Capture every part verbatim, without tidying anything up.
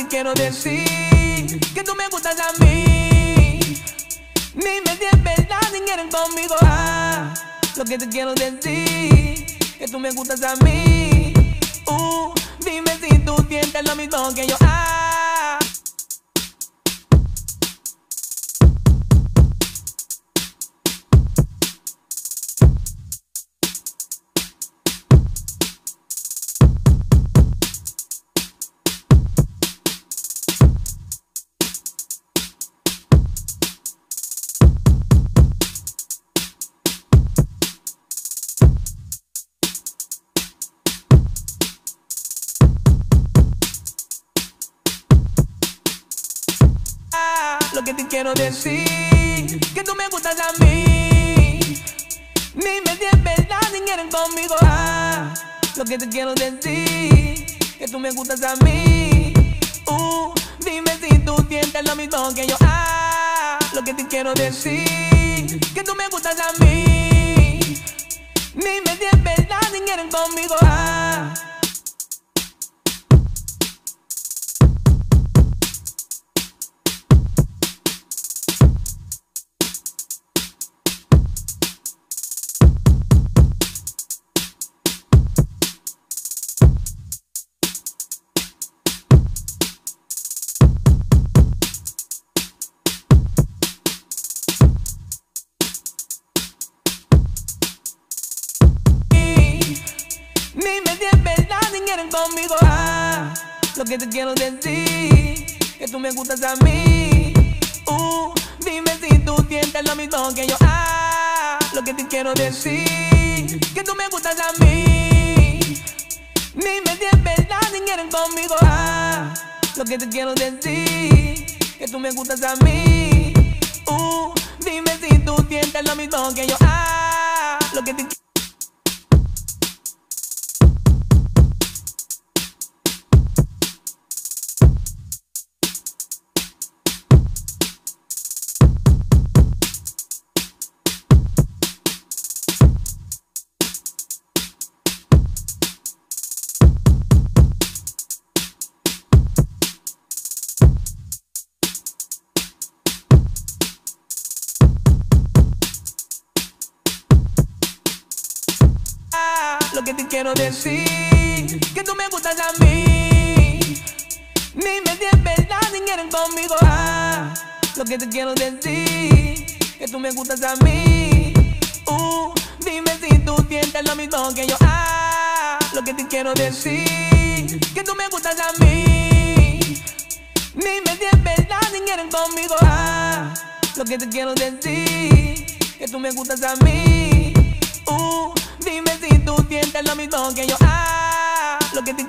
quiero decir que tú me gustas a mí. Dime si es verdad si quieren conmigo. Ah, lo que te quiero decir que tú me gustas a mí. Uh, dime si tú sientes lo mismo que yo. Ah. Lo que te quiero decir que tú me gustas a mí. Dime si es verdad si quieren conmigo. Ah, lo que te quiero decir que tú me gustas a mí. Uh, dime si tú sientes lo mismo que yo. Ah, lo que te quiero decir que tú me gustas a mí. Dime si es verdad si quieren conmigo. Ah. Conmigo, ah, lo que te quiero decir que tú me gustas a mí. Uh, dime si tú sientes lo mismo que yo. Ah, lo que te quiero decir que tú me gustas a mí. Dime si es verdad si quieren conmigo. Ah, lo que te quiero decir que tú me gustas a mí. Uh, dime si tú sientes lo mismo que yo. Ah, lo que te Lo que te quiero decir que tú me gustas a mí. Dime si es verdad si quieren conmigo. Ah, lo que te quiero decir que tú me gustas a mí. Uh, dime si tú sientes lo mismo que yo. Ah, lo que te quiero decir que tú me gustas a mí. Dime si es verdad si quieren conmigo. Ah, lo que te quiero decir que tú me gustas a mí. Uh, dime si tú sientes lo mismo que yo. Ah, lo que te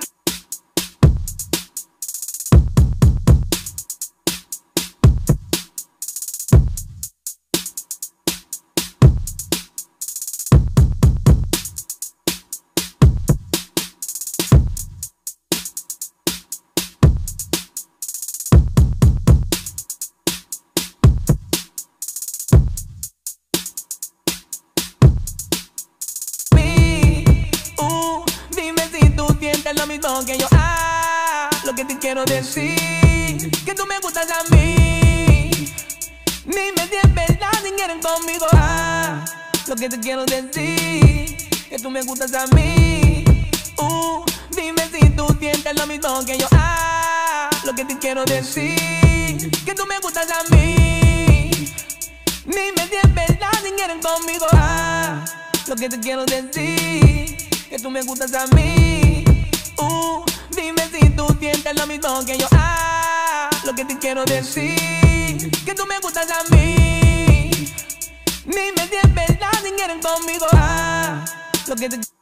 lo mismo que yo. Ah, lo que te quiero decir que tú me gustas a mí. Dime si es verdad si quieren conmigo. Ah, lo que te quiero decir que tú me gustas a mí. Uh, dime si tú sientes lo mismo que yo. Ah, lo que te quiero decir que tú me gustas a mí. Dime si es verdad si quieren conmigo. Ah, lo que te quiero decir que tú me gustas a mí. Uh, dime si tú sientes lo mismo que yo. Ah, lo que te quiero decir que tú me gustas a mí. Dime si es verdad si quieren conmigo. Ah, lo que te